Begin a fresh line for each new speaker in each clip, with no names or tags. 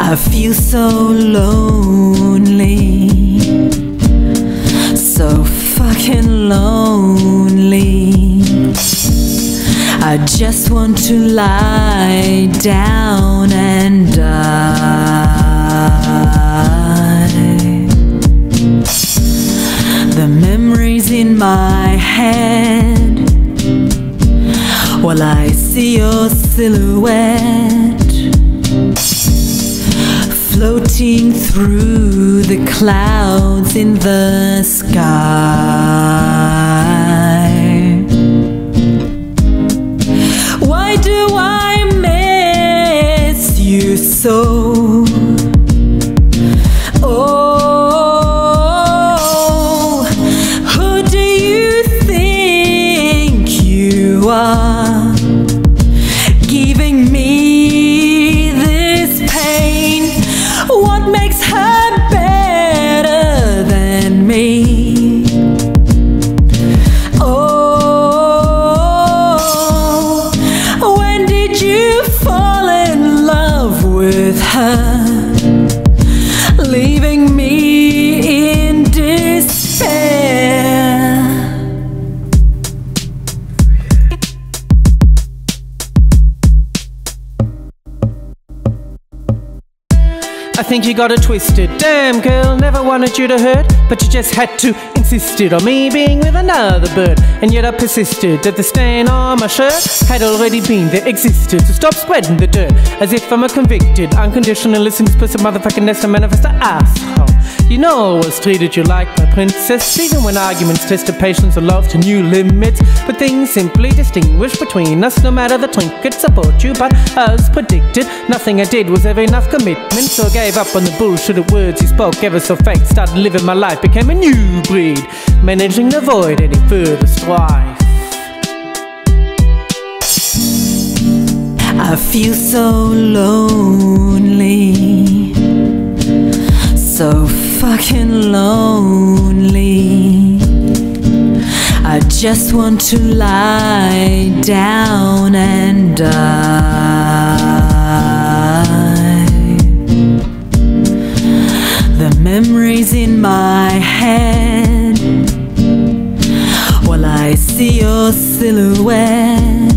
I feel so lonely, so fucking lonely. I just want to lie down and die. The memories in my head, well, I see your silhouette floating through the clouds in the sky. Why do I miss you so? Oh, who do you think you are, giving me this pain? What makes her better than me? Oh, when did you fall in love with her, leaving me in despair?
I think you got it twisted. Damn girl, never wanted you to hurt, but you just had to insisted on me being with another bird. And yet I persisted that the stain on my shirt had already been there, existed. So stop spreading the dirt as if I'm a convicted, unconditionalist, explicit motherfucking nest and manifest asshole. You know I always treated you like my princess, even when arguments tested patience and love to new limits. But things simply distinguished between us, no matter the trinkets I bought you. But as predicted, nothing I did was ever enough commitment, so I gave up on the bullshit of words you spoke ever so fake. Started living my life, became a new breed, managing to avoid any further strife.
I feel so lonely, so fucking lonely. I just want to lie down and die. The memories in my head, well, I see your silhouette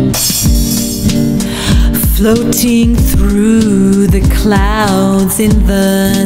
floating through the clouds in the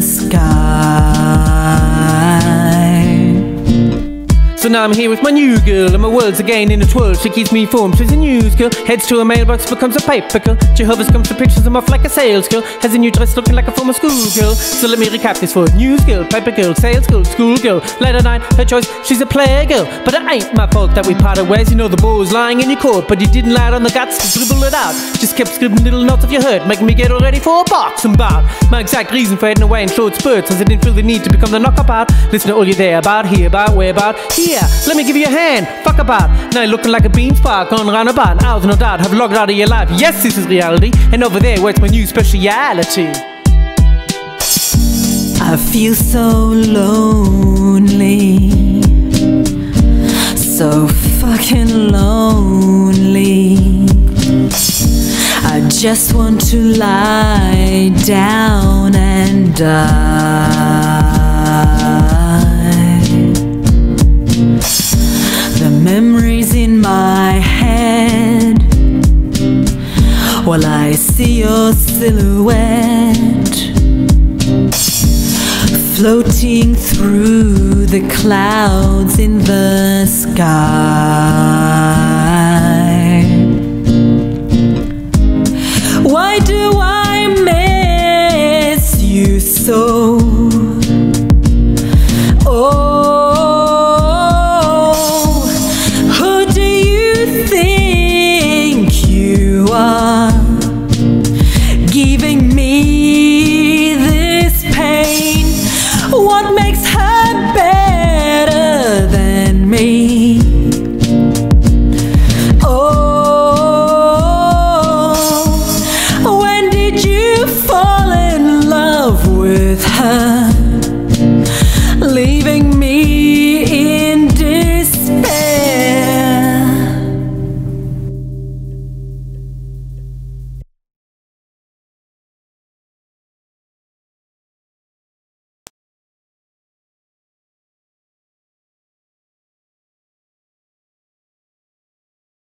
sky.
So now I'm here with my new girl, and my world's again in a twirl. She keeps me informed, she's a news girl. Heads to a mailbox, becomes a paper girl. Jehovah's comes to pictures of off like a sales girl. Has a new dress looking like a former school girl. So let me recap this for news girl, paper girl, sales girl, school girl. Late at night, her choice, she's a player girl. But it ain't my fault that we parted ways. You know the ball was lying in your court, but you didn't lie on the guts to dribble it out. Just kept scribbling little notes of your hurt, making me get all ready for a boxing bout. My exact reason for heading away in short spurts was I didn't feel the need to become the knockup out. Listen to all you there about, hear about, where about. Here, let me give you a hand, fuck about. Now you're looking like a bean spark on roundabout. Hours no doubt have logged out of your life. Yes, this is reality. And over there, where it's my new speciality.
I feel so lonely, so fucking lonely. I just want to lie down and die. The memories in my head, well, I see your silhouette floating through the clouds in the sky. Why do I miss you so?